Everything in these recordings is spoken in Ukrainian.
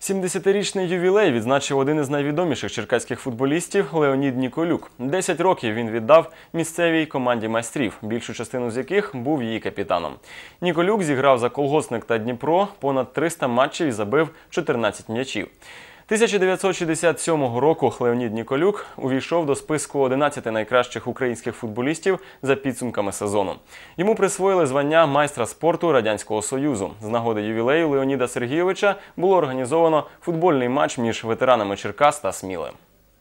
70-річний ювілей відзначив один із найвідоміших черкаських футболістів Леонід Ніколюк. 10 років він віддав місцевій команді майстрів, більшу частину з яких був її капітаном. Ніколюк зіграв за «Колгоспник» та «Дніпро» понад 300 матчів і забив 14 м'ячів. 1967 року Леонід Ніколюк увійшов до списку 11 найкращих українських футболістів за підсумками сезону. Йому присвоїли звання майстра спорту Радянського Союзу. З нагоди ювілею Леоніда Сергійовича було організовано футбольний матч між ветеранами Черкас та Сміли.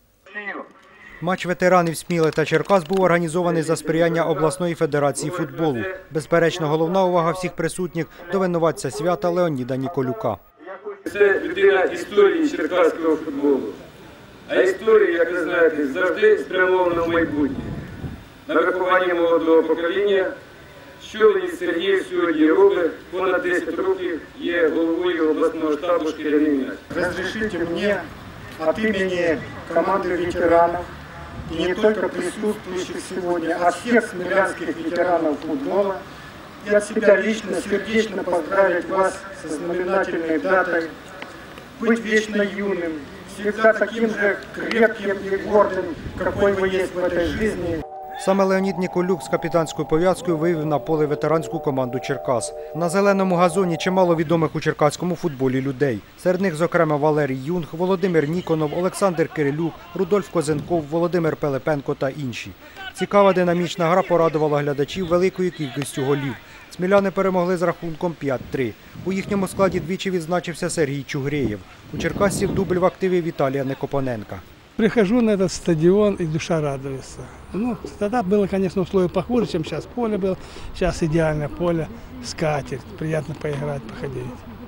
Матч ветеранів Сміли та Черкас був організований за сприяння обласної федерації футболу. Безперечно, головна увага всіх присутніх до винуватця свята Леоніда Ніколюка. Це людина історії черкаського футболу. А історія, як ви знаєте, завжди спрямована в майбутнє. На виховання молодого покоління, що Леонід Сергійович сьогодні робить, понад 10 років є головою обласного штабу «Шкіряний м'яч». Разрешите мне от имени команды ветеранов, и не только присутствующих сегодня, а всех смелянских ветеранов футбола, и от себя лично сердечно поздравить вас со знаменательной датой, быть вечно юным, всегда таким же крепким и гордым, какой вы есть в этой жизни. Саме Леонід Ніколюк з капітанською пов'язкою вивів на поле ветеранську команду Черкас. На зеленому газоні чимало відомих у черкаському футболі людей. Серед них, зокрема, Валерій Юнг, Володимир Ніконов, Олександр Кирилюк, Рудольф Козенков, Володимир Пилипенко та інші. Цікава динамічна гра порадувала глядачів великою кількістю голів. Сміляни перемогли з рахунком 5-3. У їхньому складі двічі відзначився Сергій Чугреєв. У черкасців дубль в активі Віталія Некопоненка. Прихожу на этот стадион, и душа радуется. Ну, тогда было, конечно, условия похуже, чем сейчас. Поле было, сейчас идеальное поле, скатерть, приятно поиграть, походить.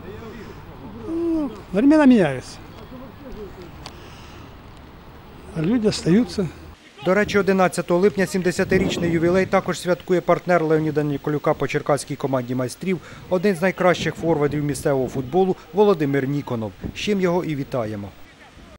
Ну, времена меняются. А люди остаются. До речі, 11 липня 70-річний ювілей також святкує партнер Леоніда Ніколюка по черкаській команді майстрів, один з найкращих форвардів місцевого футболу Володимир Ніконов. З чим його і вітаємо.